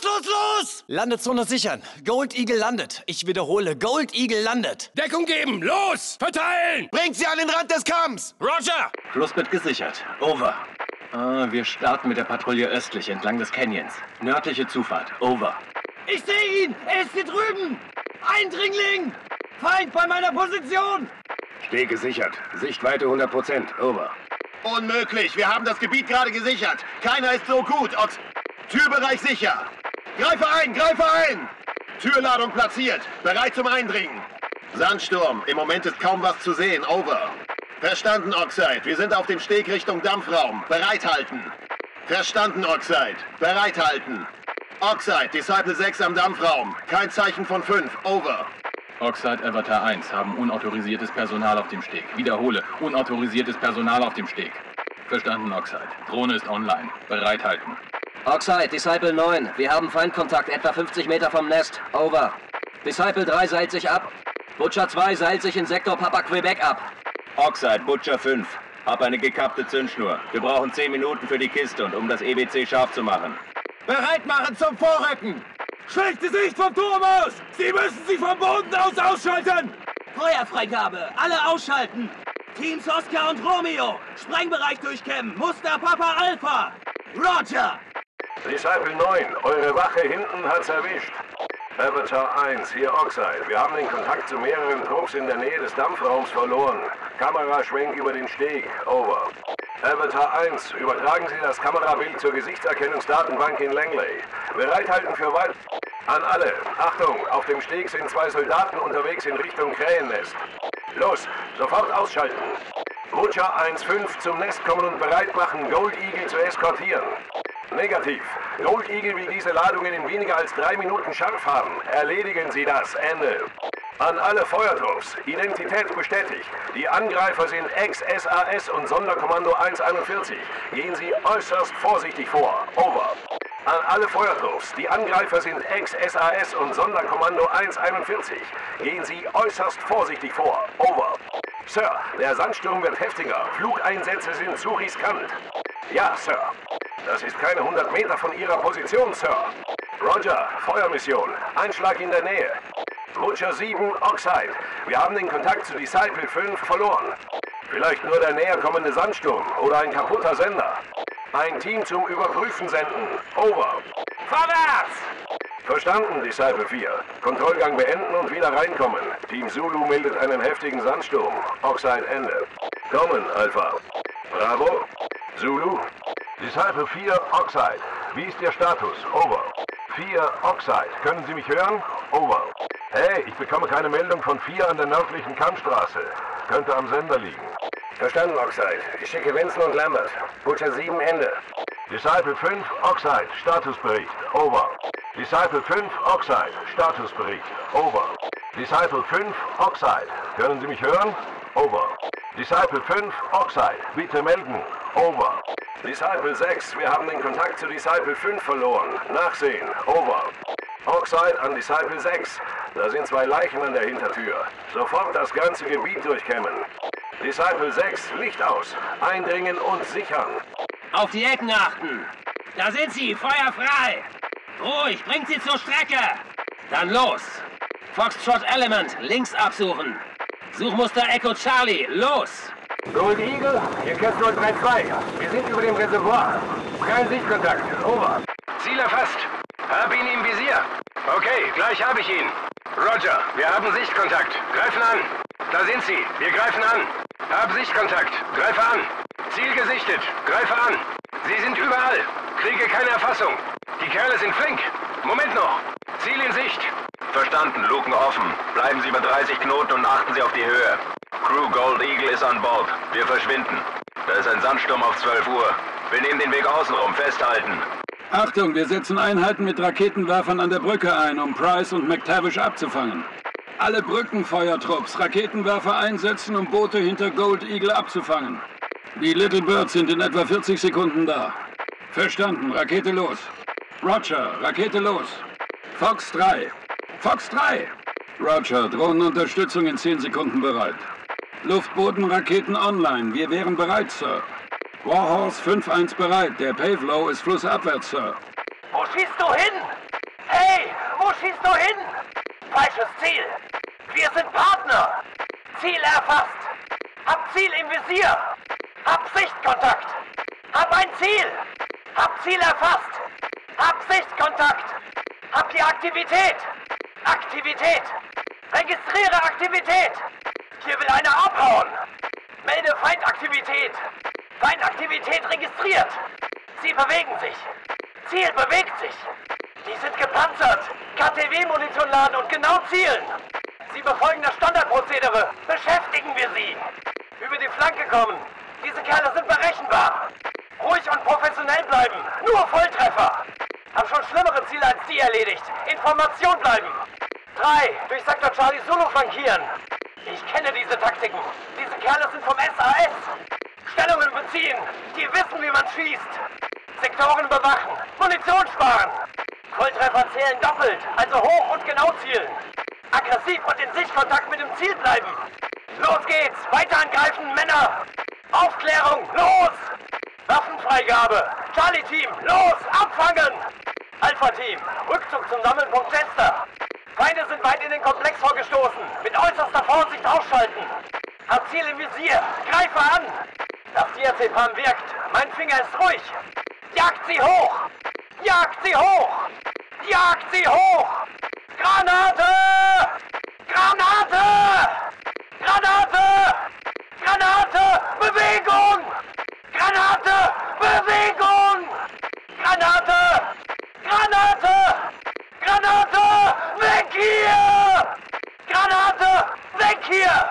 los, los, los! Landezone sichern. Gold Eagle landet. Ich wiederhole, Gold Eagle landet. Deckung geben! Los! Verteilen! Bringt sie an den Rand des Kamms! Roger! Flussbett gesichert. Over. Wir starten mit der Patrouille östlich entlang des Canyons. Nördliche Zufahrt. Over. Ich sehe ihn! Er ist hier drüben! Eindringling! Feind bei meiner Position! Steg gesichert. Sichtweite 100%. Over. Unmöglich, wir haben das Gebiet gerade gesichert. Keiner ist so gut. Türbereich sicher. Greife ein, greife ein! Türladung platziert, bereit zum Eindringen. Sandsturm, im Moment ist kaum was zu sehen. Over. Verstanden, Oxide. Wir sind auf dem Steg Richtung Dampfraum. Bereithalten. Verstanden, Oxide. Bereithalten. Oxide, Disciple 6 am Dampfraum. Kein Zeichen von 5. Over. Oxide Avatar 1 haben unautorisiertes Personal auf dem Steg. Wiederhole, unautorisiertes Personal auf dem Steg. Verstanden, Oxide. Drohne ist online. Bereithalten. Oxide, Disciple 9. Wir haben Feindkontakt etwa 50 Meter vom Nest. Over. Disciple 3 seilt sich ab. Butcher 2 seilt sich in Sektor Papa Quebec ab. Oxide, Butcher 5. Hab eine gekappte Zündschnur. Wir brauchen 10 Minuten für die Kiste und um das EBC scharf zu machen. Bereit machen zum Vorrücken! Schlechte Sicht vom Turm aus! Sie müssen sie vom Boden aus ausschalten! Feuerfreigabe! Alle ausschalten! Teams Oscar und Romeo! Sprengbereich durchkämmen! Muster Papa Alpha! Roger! Disciple 9, eure Wache hinten hat's erwischt. Avatar 1, hier Oxide. Wir haben den Kontakt zu mehreren Trupps in der Nähe des Dampfraums verloren. Kameraschwenk über den Steg. Over. Avatar 1, übertragen Sie das Kamerabild zur Gesichtserkennungsdatenbank in Langley. Bereithalten für weit... An alle. Achtung, auf dem Steg sind 2 Soldaten unterwegs in Richtung Krähennest. Los, sofort ausschalten. Butcher 1-5 zum Nest kommen und bereit machen, Gold Eagle zu eskortieren. Negativ. Gold Eagle will diese Ladungen in weniger als 3 Minuten scharf haben. Erledigen Sie das. Ende. An alle Feuertrupps. Identität bestätigt. Die Angreifer sind Ex-SAS und Sonderkommando 141. Gehen Sie äußerst vorsichtig vor. Over. An alle Feuertrupps. Die Angreifer sind Ex-SAS und Sonderkommando 141. Gehen Sie äußerst vorsichtig vor. Over. Sir, der Sandsturm wird heftiger. Flugeinsätze sind zu riskant. Ja, Sir. Das ist keine 100 Meter von Ihrer Position, Sir. Roger, Feuermission. Einschlag in der Nähe. Butcher 7, Oxide. Wir haben den Kontakt zu Disciple 5 verloren. Vielleicht nur der näher kommende Sandsturm oder ein kaputter Sender. Ein Team zum Überprüfen senden. Over. Vorwärts! Verstanden, Disciple 4. Kontrollgang beenden und wieder reinkommen. Team Zulu meldet einen heftigen Sandsturm. Oxide Ende. Kommen, Alpha. Bravo. Zulu. Disciple 4, Oxide. Wie ist Ihr Status? Over. 4, Oxide. Können Sie mich hören? Over. Hey, ich bekomme keine Meldung von 4 an der nördlichen Kammstraße. Könnte am Sender liegen. Verstanden, Oxide. Ich schicke Vincent und Lambert. Butcher 7, Ende. Disciple 5, Oxide. Statusbericht. Over. Disciple 5, Oxide. Statusbericht. Over. Disciple 5, Oxide. Können Sie mich hören? Over. Disciple 5, Oxide. Bitte melden. Over. Disciple 6, wir haben den Kontakt zu Disciple 5 verloren. Nachsehen. Over. Oxide an Disciple 6. Da sind 2 Leichen an der Hintertür. Sofort das ganze Gebiet durchkämmen. Disciple 6, Licht aus. Eindringen und sichern. Auf die Ecken achten! Da sind sie! Feuer frei! Ruhig, bringt sie zur Strecke! Dann los! Foxtrot Element, links absuchen! Suchmuster Echo Charlie, los! Gold Eagle, hier Kessel 3-2. Wir sind über dem Reservoir. Kein Sichtkontakt. Over. Ziel erfasst. Hab ihn im Visier. Okay, gleich habe ich ihn. Roger, wir haben Sichtkontakt. Greifen an. Da sind sie. Wir greifen an. Hab Sichtkontakt. Greife an. Ziel gesichtet. Greife an. Sie sind überall. Kriege keine Erfassung. Die Kerle sind flink. Moment noch. Ziel in Sicht. Verstanden, Luken offen. Bleiben Sie über 30 Knoten und achten Sie auf die Höhe. Crew Gold Eagle ist an Bord. Wir verschwinden. Da ist ein Sandsturm auf 12 Uhr. Wir nehmen den Weg außenrum. Festhalten. Achtung, wir setzen Einheiten mit Raketenwerfern an der Brücke ein, um Price und McTavish abzufangen. Alle Brückenfeuertrupps Raketenwerfer einsetzen, um Boote hinter Gold Eagle abzufangen. Die Little Birds sind in etwa 40 Sekunden da. Verstanden, Rakete los. Roger, Rakete los. Fox 3. Fox 3! Roger, Drohnenunterstützung in 10 Sekunden bereit. Luftbodenraketen online. Wir wären bereit, Sir. Warhorse 5-1 bereit. Der Pavlow ist flussabwärts, Sir. Wo schießt du hin? schießt du hin? Falsches Ziel. Wir sind Partner. Ziel erfasst. Hab Ziel im Visier. Hab Sichtkontakt. Hab ein Ziel. Hab Ziel erfasst. Hab Sichtkontakt. Hab die Aktivität. Aktivität. Registriere Aktivität. Hier will einer abhauen. Melde Feindaktivität. Feindaktivität registriert. Sie bewegen sich. Ziel bewegt sich. Die sind gepanzert. KTW-Munition laden und genau zielen. Sie befolgen das Standardprozedere. Beschäftigen wir sie. Über die Flanke kommen. Diese Kerle sind berechenbar. Ruhig und professionell bleiben. Nur Volltreffer. Hab schon schlimmere Ziele als die erledigt. Information bleiben. 3. Durch Sektor Charlie Zulu flankieren. Ich kenne diese Taktiken. Diese Kerle sind vom SAS. Stellungen beziehen. Die wissen, wie man schießt. Sektoren bewachen. Munition sparen. Volltreffer zählen doppelt. Also hoch und genau zielen. Aggressiv und in Sichtkontakt mit dem Ziel bleiben. Los geht's. Weiter angreifen, Männer. Aufklärung. Los. Waffenfreigabe. Charlie-Team. Los. Abfangen. Alpha-Team. Rückzug zum Sammelpunkt Chester. Feinde sind weit in den Komplex vorgestoßen. Mit äußerster Vorsicht ausschalten. Hab Ziel im Visier. Greife an. Das Diazepam wirkt. Mein Finger ist ruhig. Jagt sie hoch. Jagt sie hoch. Jagt sie hoch. Granate. Granate. Granate. Granate. Bewegung. Granate. Bewegung. Granate. Granate. Granate. Weg hier. Granate. Weg hier.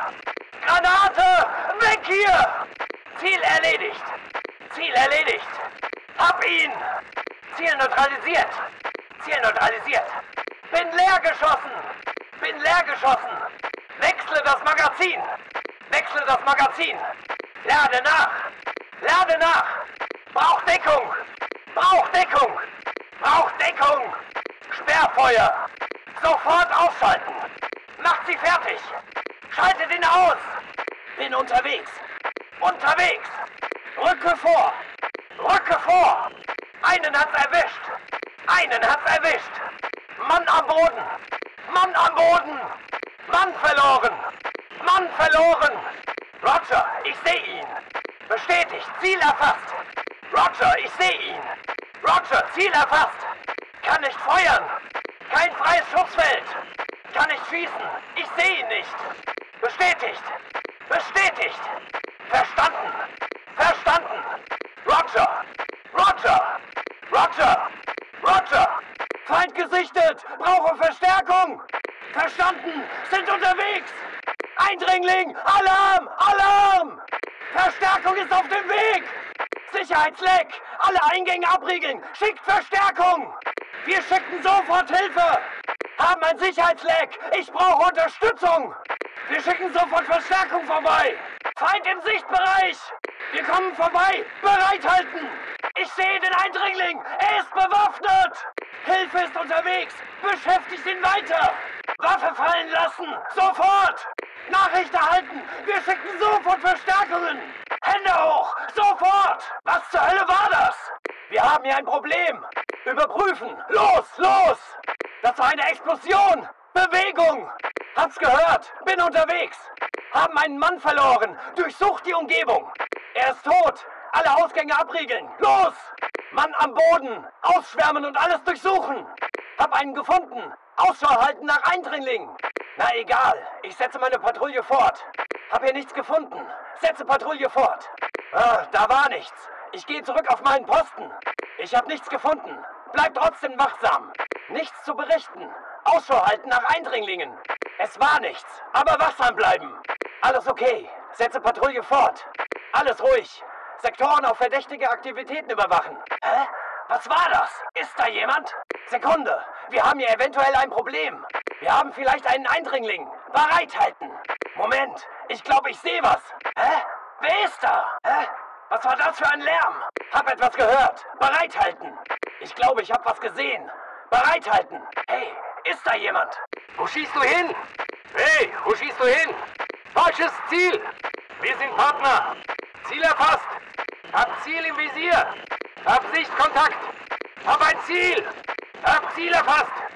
Granate. Weg hier. Ziel erledigt. Ziel erledigt. Hab ihn. Ziel neutralisiert. Ziel neutralisiert. Bin leer geschossen. Bin leer geschossen. Wechsle das Magazin. Wechsle das Magazin. Lade nach. Lade nach. Braucht Deckung. Braucht Deckung. Braucht Deckung. Sperrfeuer. Sofort ausschalten. Macht sie fertig. Schaltet ihn aus. Bin unterwegs. Unterwegs. Rücke vor. Rücke vor. Einen hat's erwischt. Einen hat's erwischt. Mann am Boden. Mann am Boden. Mann verloren. Mann verloren. Roger, ich sehe ihn. Bestätigt. Ziel erfasst. Roger, ich sehe ihn. Roger, Ziel erfasst. Kann nicht feuern. Kein freies Schussfeld. Kann nicht schießen. Ich sehe ihn nicht. Bestätigt. Bestätigt. Verstanden. Verstanden. Roger. Roger. Roger. Roger. Feind gesichtet. Brauche Verstärkung. Verstanden. Sind unterwegs. Eindringling. Alarm. Alarm. Verstärkung ist auf dem Weg. Sicherheitsleck. Alle Eingänge abriegeln. Schickt Verstärkung. Wir schicken sofort Hilfe. Haben ein Sicherheitsleck. Ich brauche Unterstützung. Wir schicken sofort Verstärkung vorbei. Feind im Sichtbereich. Wir kommen vorbei. Bereithalten. Ich sehe den Eindringling. Er ist bewaffnet. Hilfe ist unterwegs. Beschäftigt ihn weiter. Waffe fallen lassen. Sofort. Nachricht erhalten. Wir schicken sofort Verstärkungen. Hände hoch. Sofort. Was zur Hölle war das? Wir haben hier ein Problem. Überprüfen. Los, los. Das war eine Explosion. Bewegung. Hab's gehört. Bin unterwegs. Haben einen Mann verloren. Durchsucht die Umgebung. Er ist tot. Alle Ausgänge abriegeln. Los. Mann am Boden. Ausschwärmen und alles durchsuchen. Hab einen gefunden. Ausschau halten nach Eindringlingen. Na egal. Ich setze meine Patrouille fort. Hab hier nichts gefunden. Setze Patrouille fort. Ah, da war nichts. Ich gehe zurück auf meinen Posten. Ich habe nichts gefunden. Bleib trotzdem wachsam. Nichts zu berichten. Ausschau halten nach Eindringlingen. Es war nichts, aber wachsam bleiben. Alles okay. Setze Patrouille fort. Alles ruhig. Sektoren auf verdächtige Aktivitäten überwachen. Hä? Was war das? Ist da jemand? Sekunde. Wir haben hier eventuell ein Problem. Wir haben vielleicht einen Eindringling. Bereithalten. Moment. Ich glaube, ich sehe was. Hä? Wer ist da? Hä? Was war das für ein Lärm? Hab etwas gehört. Bereithalten. Ich glaube, ich habe was gesehen. Bereithalten. Hey, ist da jemand? Wo schießt du hin? Hey, wo schießt du hin? Falsches Ziel. Wir sind Partner. Ziel erfasst. Hab Ziel im Visier. Hab Sichtkontakt. Hab ein Ziel. Hab Ziel erfasst.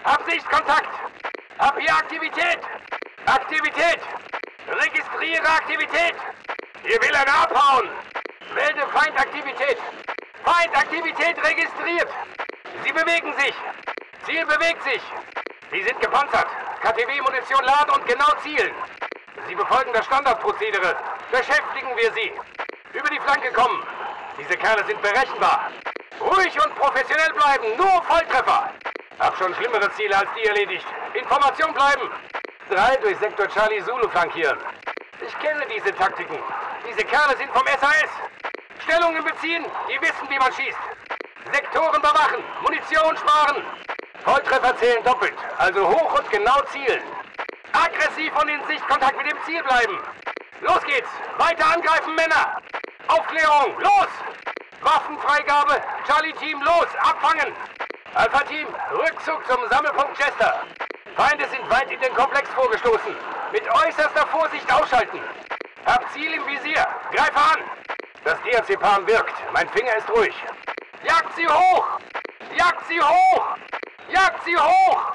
Hab Sichtkontakt! Hab hier Aktivität! Aktivität! Registriere Aktivität! Hier will einer abhauen! Melde Feindaktivität! Feindaktivität registriert! Sie bewegen sich! Ziel bewegt sich! Sie sind gepanzert! KTW-Munition laden und genau zielen! Sie befolgen das Standardprozedere! Beschäftigen wir sie! Über die Flanke kommen! Diese Kerle sind berechenbar! Ruhig und professionell bleiben! Nur Volltreffer! Hab schon schlimmere Ziele als die erledigt! Information bleiben! 3 durch Sektor Charlie Zulu flankieren! Ich kenne diese Taktiken! Diese Kerle sind vom SAS! Stellungen beziehen, die wissen, wie man schießt! Sektoren bewachen, Munition sparen! Volltreffer zählen doppelt, also hoch und genau zielen! Aggressiv und in Sichtkontakt mit dem Ziel bleiben! Los geht's! Weiter angreifen, Männer! Aufklärung, los! Waffenfreigabe, Charlie-Team, los! Abfangen! Alpha-Team, Rückzug zum Sammelpunkt Chester! Feinde sind weit in den Komplex vorgestoßen! Mit äußerster Vorsicht ausschalten! Hab Ziel im Visier! Greife an! Das DRC-Pan wirkt. Mein Finger ist ruhig. Jagt sie hoch! Jagt sie hoch! Jagt sie hoch!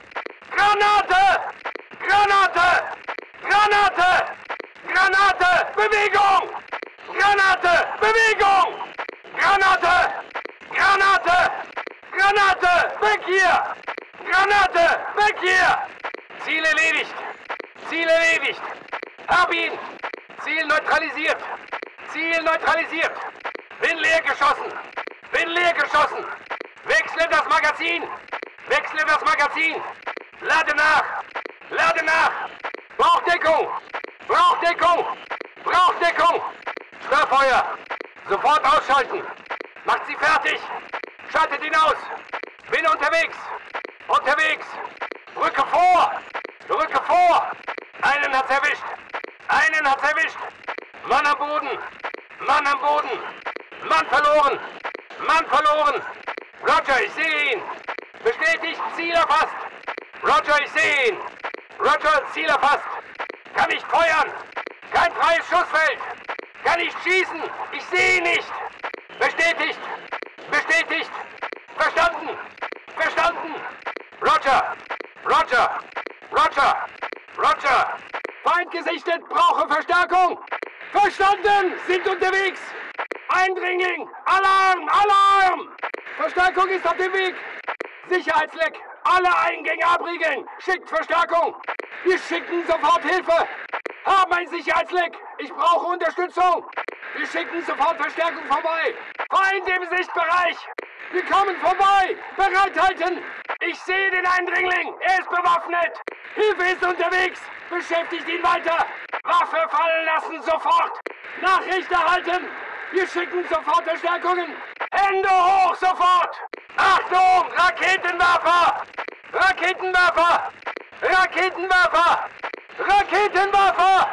Granate! Granate! Granate! Granate! Bewegung! Granate! Bewegung! Granate! Granate! Granate! Weg hier! Granate! Weg hier! Ziel erledigt! Ziel erledigt! Hab ihn! Ziel neutralisiert! Ziel neutralisiert! Bin leer geschossen! Bin leer geschossen! Wechsle das Magazin! Wechsle das Magazin! Lade nach! Lade nach! Brauchdeckung! Brauchdeckung! Brauchdeckung! Störfeuer! Sofort ausschalten! Macht sie fertig! Schaltet ihn aus! Bin unterwegs! Unterwegs! Rücke vor! Rücke vor! Einen hat's erwischt! Einen hat's erwischt! Mann am Boden! Mann am Boden! Mann verloren! Mann verloren! Roger, ich sehe ihn! Bestätigt, Ziel erfasst! Roger, ich sehe ihn! Roger, Ziel erfasst! Kann nicht feuern! Kein freies Schussfeld! Kann nicht schießen! Ich sehe ihn nicht! Bestätigt! Bestätigt! Verstanden! Verstanden! Roger! Roger! Roger! Roger! Feind gesichtet! Brauche Verstärkung! Verstanden! Sind unterwegs! Eindringling! Alarm! Alarm! Verstärkung ist auf dem Weg! Sicherheitsleck! Alle Eingänge abriegeln! Schickt Verstärkung! Wir schicken sofort Hilfe! Haben ein Sicherheitsleck! Ich brauche Unterstützung! Wir schicken sofort Verstärkung vorbei! Feind im Sichtbereich! Wir kommen vorbei! Bereithalten! Ich sehe den Eindringling! Er ist bewaffnet! Hilfe ist unterwegs! Beschäftigt ihn weiter! Waffe fallen lassen, sofort! Nachricht erhalten! Wir schicken sofort Verstärkungen! Hände hoch, sofort! Achtung! Raketenwerfer! Raketenwerfer! Raketenwerfer! Raketenwerfer!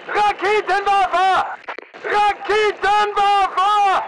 Raketenwerfer! Raketenwerfer!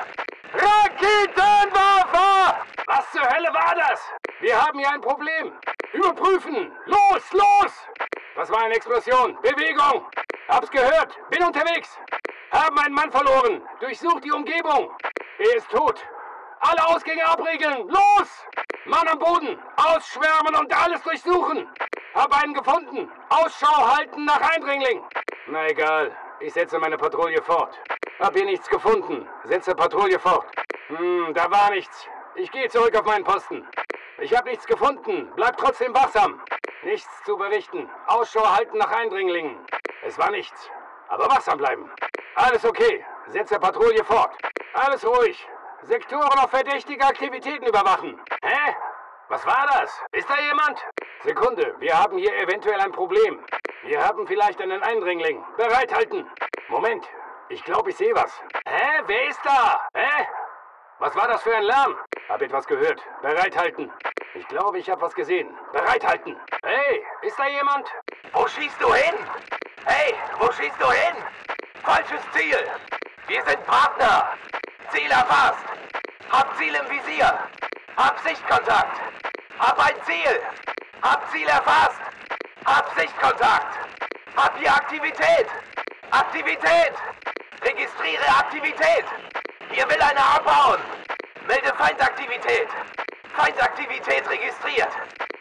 Raketenwerfer! Was zur Hölle war das? Wir haben hier ein Problem. Überprüfen! Los, los! Das war eine Explosion. Bewegung! Hab's gehört. Bin unterwegs. Haben einen Mann verloren. Durchsucht die Umgebung. Er ist tot. Alle Ausgänge abriegeln. Los! Mann am Boden. Ausschwärmen und alles durchsuchen. Hab einen gefunden. Ausschau halten nach Eindringling. Na egal. Ich setze meine Patrouille fort. Hab hier nichts gefunden. Setze Patrouille fort. Da war nichts. Ich gehe zurück auf meinen Posten. Ich habe nichts gefunden. Bleib trotzdem wachsam. Nichts zu berichten. Ausschau halten nach Eindringlingen. Es war nichts. Aber wachsam bleiben. Alles okay. Setze Patrouille fort. Alles ruhig. Sektoren auf verdächtige Aktivitäten überwachen. Hä? Was war das? Ist da jemand? Sekunde. Wir haben hier eventuell ein Problem. Wir haben vielleicht einen Eindringling. Bereithalten. Moment. Ich glaube, ich sehe was. Hä? Wer ist da? Hä? Was war das für ein Lärm? Hab etwas gehört. Bereithalten. Ich glaube, ich habe was gesehen. Bereithalten. Hey, ist da jemand? Wo schießt du hin? Hey, wo schießt du hin? Falsches Ziel. Wir sind Partner. Ziel erfasst. Hab Ziel im Visier. Hab Sichtkontakt. Hab ein Ziel. Hab Ziel erfasst. Hab Sichtkontakt. Hab hier Aktivität. Aktivität. Registriere Aktivität. Hier will einer abhauen. Melde Feindaktivität. Feindaktivität registriert. Sie bewegen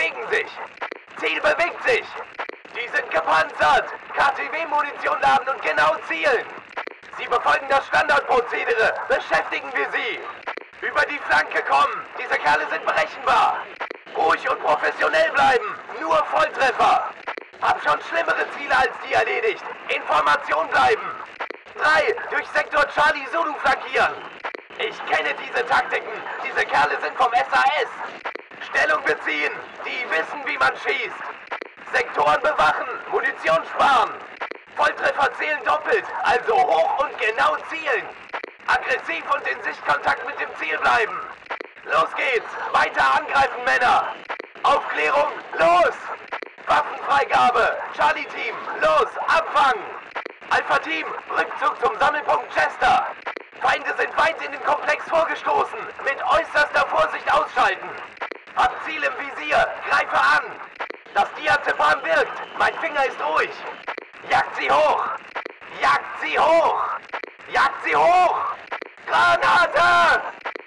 bewegen sich! Ziel bewegt sich! Die sind gepanzert! KTW-Munition laden und genau zielen! Sie befolgen das Standardprozedere! Beschäftigen wir sie! Über die Flanke kommen! Diese Kerle sind berechenbar! Ruhig und professionell bleiben! Nur Volltreffer! Hab schon schlimmere Ziele als die erledigt! Information bleiben! 3, durch Sektor Charlie Zulu flankieren! Ich kenne diese Taktiken! Diese Kerle sind vom SAS! Stellung beziehen! Die wissen, wie man schießt! Sektoren bewachen! Munition sparen! Volltreffer zählen doppelt, also hoch und genau zielen! Aggressiv und in Sichtkontakt mit dem Ziel bleiben! Los geht's! Weiter angreifen, Männer! Aufklärung, los! Waffenfreigabe! Charlie-Team, los! Abfangen! Alpha-Team, Rückzug zum Sammelpunkt Chester! Feinde sind weit in den Komplex vorgestoßen! Mit äußerster Vorsicht ausschalten! Hab Ziel im Visier! Greife an! Das Diazepam wirkt! Mein Finger ist ruhig! Jagt sie hoch! Jagt sie hoch! Jagt sie hoch! Granate!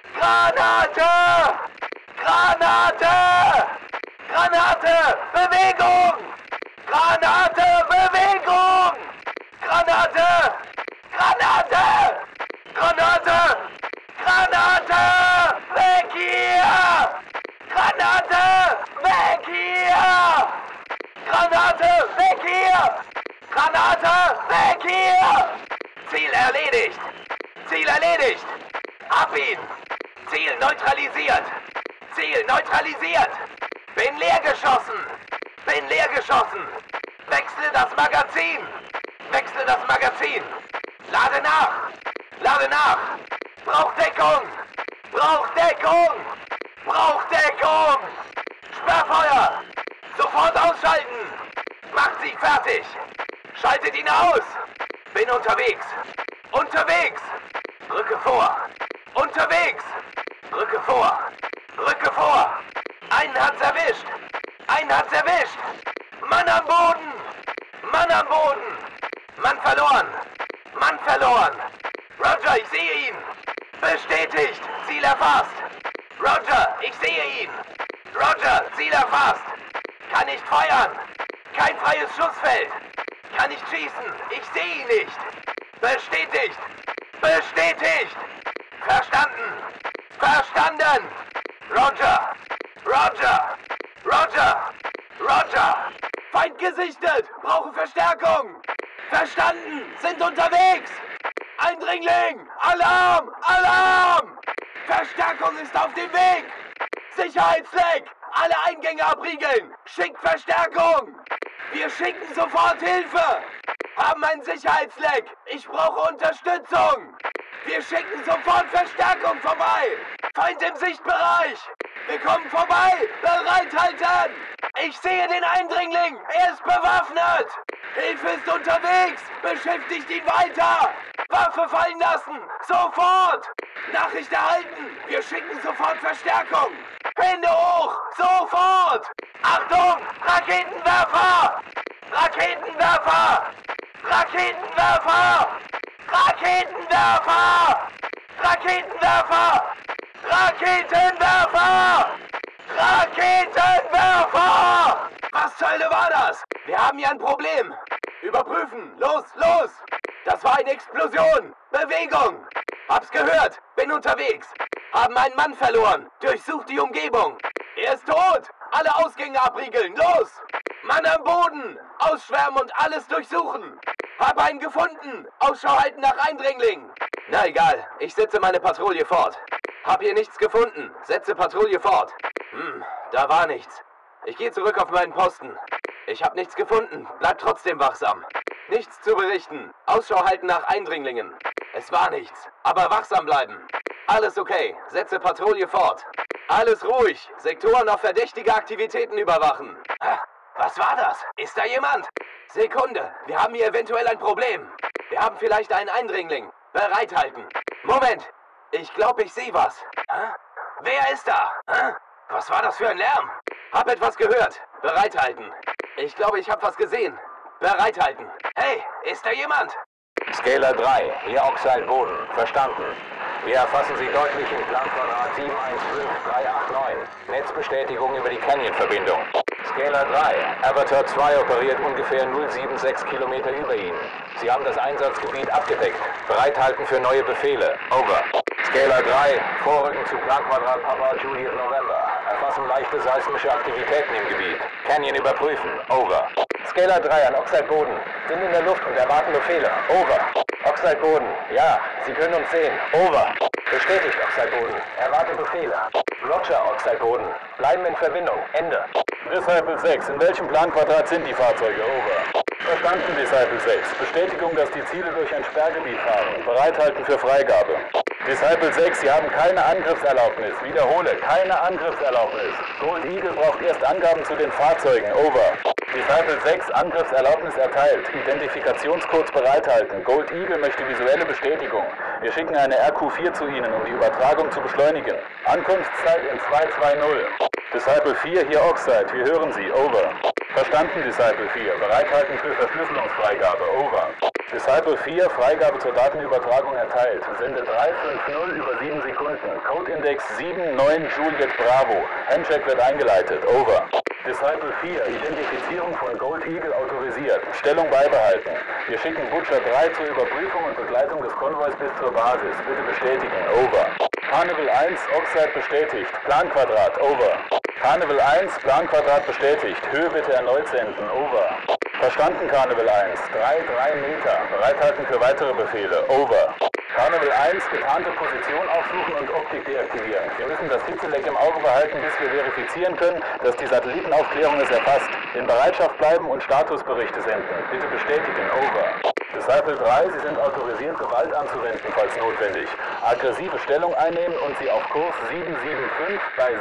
Granate! Granate! Granate! Bewegung! Granate! Bewegung! Granate! Granate! Granate! Granate! Weg hier! Granate! Weg hier! Granate! Weg hier! Granate! Weg hier! Ziel erledigt! Ziel erledigt! Hab ihn! Ziel neutralisiert! Ziel neutralisiert! Bin leer geschossen! Bin leer geschossen! Wechsle das Magazin! Wechsle das Magazin! Lade nach! Lade nach! Braucht Deckung! Braucht Deckung! Braucht Deckung! Sperrfeuer! Sofort ausschalten! Macht sie fertig! Schaltet ihn aus! Bin unterwegs! Unterwegs! Rücke vor! Unterwegs! Rücke vor! Rücke vor! Einen hat's erwischt! Einen hat's erwischt! Mann am Boden! Mann am Boden! Mann verloren! Mann verloren! Roger, ich sehe ihn! Bestätigt! Ziel erfasst! Roger, ich sehe ihn! Roger, Ziel erfasst! Kann nicht feuern! Kein freies Schussfeld! Kann nicht schießen! Ich sehe ihn nicht! Bestätigt! Bestätigt! Verstanden! Verstanden! Roger! Roger! Roger! Roger! Feind gesichtet! Brauche Verstärkung! Verstanden! Sind unterwegs! Eindringling! Alarm! Alarm! Verstärkung ist auf dem Weg! Sicherheitsleck! Alle Eingänge abriegeln! Schickt Verstärkung! Wir schicken sofort Hilfe! Haben ein Sicherheitsleck! Ich brauche Unterstützung! Wir schicken sofort Verstärkung vorbei! Feind im Sichtbereich! Wir kommen vorbei! Bereithalten! Ich sehe den Eindringling! Er ist bewaffnet! Hilfe ist unterwegs! Beschäftigt ihn weiter! Waffe fallen lassen! Sofort! Nachricht erhalten! Wir schicken sofort Verstärkung! Hände hoch! Sofort! Achtung! Raketenwerfer! Raketenwerfer! Raketenwerfer! Raketenwerfer! Raketenwerfer! Raketenwerfer! Raketenwerfer! Was zur Hölle war das? Wir haben hier ein Problem. Überprüfen. Los, los! Das war eine Explosion. Bewegung. Hab's gehört. Bin unterwegs. Haben einen Mann verloren. Durchsucht die Umgebung. Er ist tot. Alle Ausgänge abriegeln. Los! Mann am Boden. Ausschwärmen und alles durchsuchen. Hab einen gefunden. Ausschau halten nach Eindringlingen. Na egal. Ich setze meine Patrouille fort. Hab hier nichts gefunden. Setze Patrouille fort. Da war nichts. Ich gehe zurück auf meinen Posten. Ich hab nichts gefunden. Bleib trotzdem wachsam. Nichts zu berichten. Ausschau halten nach Eindringlingen. Es war nichts. Aber wachsam bleiben. Alles okay. Setze Patrouille fort. Alles ruhig. Sektoren auf verdächtige Aktivitäten überwachen. Was war das? Ist da jemand? Sekunde. Wir haben hier eventuell ein Problem. Wir haben vielleicht einen Eindringling. Bereithalten. Moment. Ich glaube, ich sehe was. Wer ist da? Was war das für ein Lärm? Hab etwas gehört. Bereithalten. Ich glaube, ich habe was gesehen. Bereithalten. Hey, ist da jemand? Scalar 3, hier Oxide Boden. Verstanden. Wir erfassen Sie deutlich im Planquadrat 715389. Netzbestätigung über die Canyon-Verbindung. Scalar 3, Avatar 2 operiert ungefähr 076 Kilometer über Ihnen. Sie haben das Einsatzgebiet abgedeckt. Bereithalten für neue Befehle. Over. Scalar 3, Vorrücken zu Planquadrat Papa Juliet November. Erfassen leichte seismische Aktivitäten im Gebiet. Canyon überprüfen. Over. Scalar 3 an Oxide Boden. Sind in der Luft und erwarten Befehle. Over. Oxide Boden. Ja, Sie können uns sehen. Over. Bestätigt Oxide Boden. Erwarte Befehle. Roger, Oxide Boden. Bleiben in Verbindung. Ende. Disciple 6, in welchem Planquadrat sind die Fahrzeuge? Over. Verstanden, Disciple 6. Bestätigung, dass die Ziele durch ein Sperrgebiet fahren. Bereithalten für Freigabe. Disciple 6, Sie haben keine Angriffserlaubnis. Wiederhole, keine Angriffserlaubnis. Gold Eagle braucht erst Angaben zu den Fahrzeugen. Over. Disciple 6, Angriffserlaubnis erteilt. Identifikationscodes bereithalten. Gold Eagle möchte visuelle Bestätigung. Wir schicken eine RQ-4 zu Ihnen, um die Übertragung zu beschleunigen. Ankunftszeit in 220. Disciple 4, hier Oxide. Wir hören Sie. Over. Verstanden, Disciple 4. Bereithalten für Verschlüsselungsfreigabe. Over. Disciple 4, Freigabe zur Datenübertragung erteilt. Sende 350 über 7 Sekunden. Codeindex 79 Juliet Bravo. Handcheck wird eingeleitet. Over. Disciple 4, Identifizierung von Gold Eagle autorisiert. Stellung beibehalten. Wir schicken Butcher 3 zur Überprüfung und Begleitung des Konvois bis zur Basis. Bitte bestätigen. Over. Carnival 1, Oxide bestätigt. Planquadrat. Over. Carnival 1, Planquadrat bestätigt. Höhe bitte erneut senden. Over. Verstanden, Carnival 1. 3 Meter. Bereithalten für weitere Befehle. Over. Carnival 1, getarnte Position aufsuchen und Optik deaktivieren. Wir müssen das Hitzeleck im Auge behalten, bis wir verifizieren können, dass die Satellitenaufklärung es erfasst. In Bereitschaft bleiben und Statusberichte senden. Bitte bestätigen. Over. Disciple 3, Sie sind autorisiert, Gewalt anzuwenden, falls notwendig. Aggressive Stellung einnehmen und Sie auf Kurs 775 bei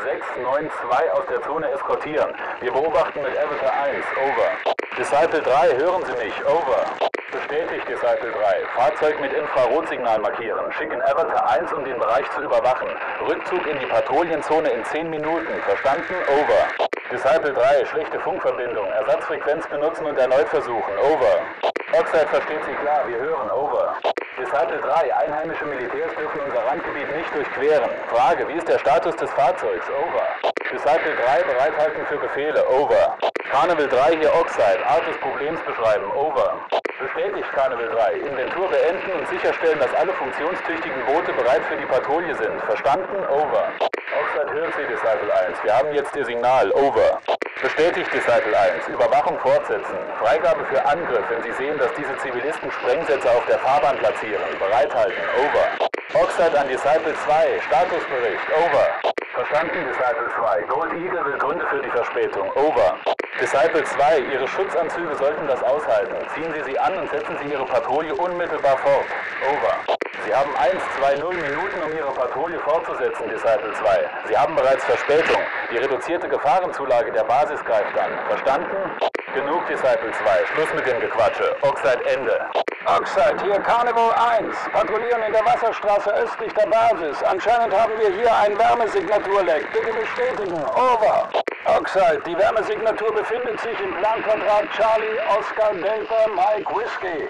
692 aus der Zone eskortieren. Wir beobachten mit Avatar 1. Over. Disciple 3, hören Sie mich. Over. Bestätigt, Disciple 3. Fahrzeug mit Infrarotsignal markieren. Schicken Avatar 1, um den Bereich zu überwachen. Rückzug in die Patrouillenzone in 10 Minuten. Verstanden? Over. Disciple 3, schlechte Funkverbindung. Ersatzfrequenz benutzen und erneut versuchen. Over. Oxide versteht Sie klar. Wir hören. Over. Disciple 3, einheimische Militärs dürfen unser Randgebiet nicht durchqueren. Frage, wie ist der Status des Fahrzeugs? Over. Disciple 3, bereithalten für Befehle. Over. Carnival 3, hier Oxide. Art des Problems beschreiben. Over. Bestätigt, Carnival 3. Inventur beenden und sicherstellen, dass alle funktionstüchtigen Boote bereit für die Patrouille sind. Verstanden? Over. Oxide hört Sie, Disciple 1. Wir haben jetzt Ihr Signal. Over. Bestätigt, Disciple 1. Überwachung fortsetzen. Freigabe für Angriff, wenn Sie sehen, dass diese Zivilisten Sprengsätze auf der Fahrbahn platzieren. Bereithalten. Over. Oxide an Disciple 2. Statusbericht. Over. Verstanden, Disciple 2. Gold Eagle will Gründe für die Verspätung. Over. Disciple 2, Ihre Schutzanzüge sollten das aushalten. Ziehen Sie sie an und setzen Sie Ihre Patrouille unmittelbar fort. Over. Sie haben 1:20 Minuten, um Ihre Patrouille fortzusetzen, Disciple 2. Sie haben bereits Verspätung. Die reduzierte Gefahrenzulage der Basis greift an. Verstanden? Genug, Disciple 2. Schluss mit dem Gequatsche. Oxide Ende. Oxide, hier Carnival 1. Patrouillieren in der Wasserstraße östlich der Basis. Anscheinend haben wir hier ein Wärmesignaturleck. Bitte bestätigen. Over. Oxide, die Wärmesignatur befindet sich im Planquadrat Charlie Oscar Delta Mike Whiskey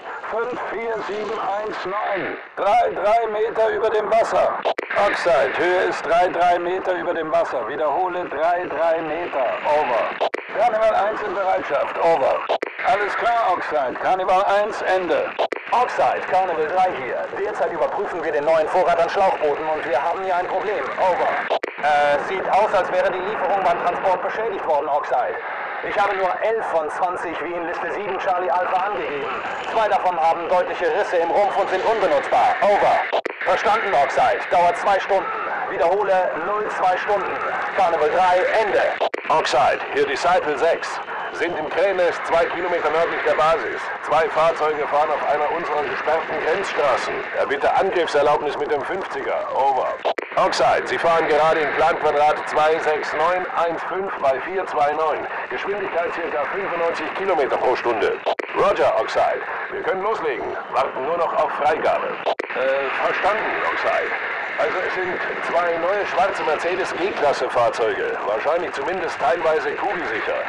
54719. 3 Meter über dem Wasser. Oxide, Höhe ist 3 Meter über dem Wasser. Wiederhole 3 Meter. Over. Carnival 1 in Bereitschaft. Over. Alles klar, Oxide. Carnival 1, Ende. Oxide, Carnival 3 hier. Derzeit überprüfen wir den neuen Vorrat an Schlauchbooten und wir haben hier ein Problem. Over. Sieht aus, als wäre die Lieferung beim Transport beschädigt worden, Oxide. Ich habe nur 11 von 20 wie in Liste 7 Charlie Alpha angegeben. 2 davon haben deutliche Risse im Rumpf und sind unbenutzbar. Over. Verstanden, Oxide. Dauert 2 Stunden. Wiederhole 02 Stunden. Carnival 3, Ende. Oxide, hier Disciple 6. Sind im Krähennest 2 Kilometer nördlich der Basis. 2 Fahrzeuge fahren auf einer unserer gesperrten Grenzstraßen. Erbitte Angriffserlaubnis mit dem 50er. Over. Oxide, Sie fahren gerade im Planquadrat 26915 bei 429. Geschwindigkeit ca. 95 Kilometer pro Stunde. Roger, Oxide. Wir können loslegen. Warten nur noch auf Freigabe. Verstanden, Oxide. Also es sind 2 neue schwarze Mercedes G-Klasse Fahrzeuge. Wahrscheinlich zumindest teilweise kugelsicher.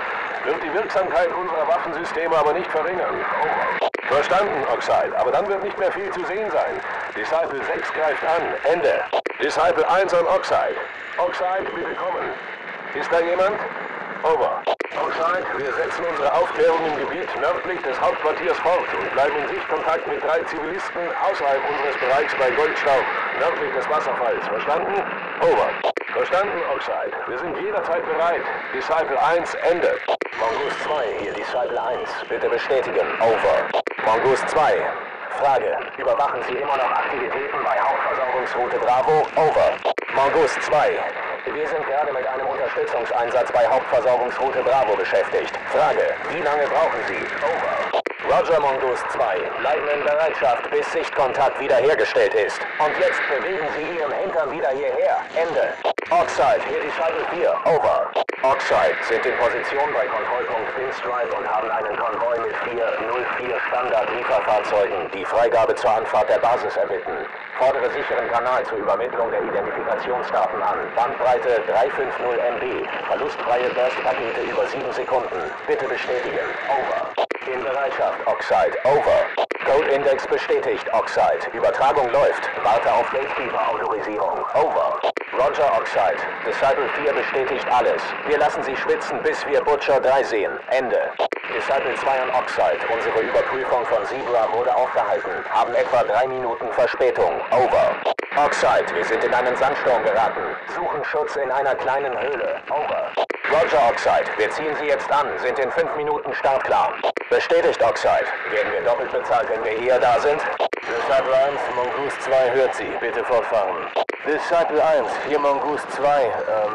wird die Wirksamkeit unserer Waffensysteme aber nicht verringern. Over. Verstanden, Oxide, aber dann wird nicht mehr viel zu sehen sein. Disciple 6 greift an. Ende. Disciple 1 an Oxide. Oxide, bitte kommen. Ist da jemand? Over. Oxide, wir setzen unsere Aufklärung im Gebiet nördlich des Hauptquartiers fort und bleiben in Sichtkontakt mit 3 Zivilisten außerhalb unseres Bereichs bei Goldstaub, nördlich des Wasserfalls. Verstanden? Over. Verstanden, Oxide. Wir sind jederzeit bereit. Disciple 1, Ende. Mongoose 2, hier Disciple 1. Bitte bestätigen. Over. Mongoose 2. Frage. Überwachen Sie immer noch Aktivitäten bei Hauptversorgungsroute Bravo? Over. Mongoose 2. Wir sind gerade mit einem Unterstützungseinsatz bei Hauptversorgungsroute Bravo beschäftigt. Frage. Wie lange brauchen Sie? Over. Roger, Mongoose 2. Bleiben in Bereitschaft, bis Sichtkontakt wiederhergestellt ist. Und jetzt bewegen Sie Ihren Hintern wieder hierher. Ende. Oxide, hier Disciple 4. Over. Oxide sind in Position bei Kontrollpunkt Pinstripe und haben einen Konvoi mit 404 Standard-Lieferfahrzeugen, die Freigabe zur Anfahrt der Basis erbitten. Fordere sicheren Kanal zur Übermittlung der Identifikationsdaten an. Bandbreite 350 MB. Verlustfreie Burst-Pakete über 7 Sekunden. Bitte bestätigen. Over. In Bereitschaft, Oxide. Over. Code-Index bestätigt, Oxide. Übertragung läuft. Warte auf Gatekeeper-Autorisierung. Over. Roger, Oxide. Disciple 4 bestätigt alles. Wir lassen Sie schwitzen, bis wir Butcher 3 sehen. Ende. Disciple 2 an Oxide. Unsere Überprüfung von Zebra wurde aufgehalten. Haben etwa 3 Minuten Verspätung. Over. Oxide, wir sind in einen Sandsturm geraten. Suchen Schutz in einer kleinen Höhle. Over. Roger, Oxide. Wir ziehen Sie jetzt an. Sind in 5 Minuten startklar. Bestätigt, Oxide. Werden wir doppelt bezahlt, wenn wir eher da sind? Disciple 1, Mongoose 2 hört Sie. Bitte fortfahren. Disciple 1, hier Mongoose 2.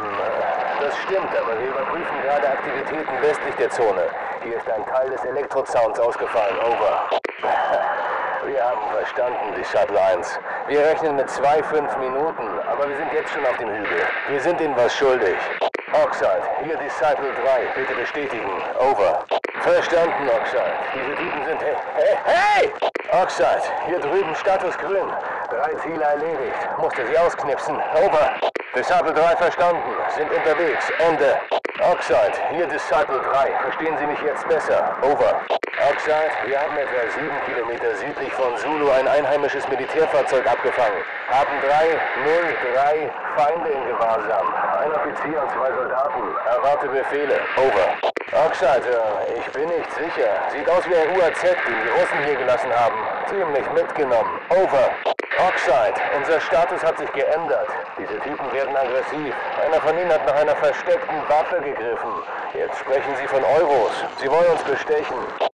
Das stimmt, aber wir überprüfen gerade Aktivitäten westlich der Zone. Hier ist ein Teil des Elektrozauns ausgefallen. Over. Wir haben verstanden, Disciple 1. Wir rechnen mit 2-5 Minuten, aber wir sind jetzt schon auf dem Hügel. Wir sind Ihnen was schuldig. Oxide, hier Disciple 3. Bitte bestätigen. Over. Verstanden, Oxide. Diese Typen sind... Hey! Oxide, hier drüben Status grün. 3 Ziele erledigt. Musste sie ausknipsen. Over. Disciple 3 verstanden. Sind unterwegs. Ende. Oxide, hier Disciple 3. Verstehen Sie mich jetzt besser? Over. Oxide, wir haben etwa 7 Kilometer südlich von Zulu ein einheimisches Militärfahrzeug abgefangen. Haben 303 Feinde in Gewahrsam. Ein Offizier und 2 Soldaten. Erwarte Befehle. Over. Oxide, ich bin nicht sicher. Sieht aus wie ein UAZ, den die Russen hier gelassen haben. Ziemlich mitgenommen. Over. Oxide, unser Status hat sich geändert. Diese Typen werden aggressiv. Einer von ihnen hat nach einer versteckten Waffe gegriffen. Jetzt sprechen sie von Euros. Sie wollen uns bestechen.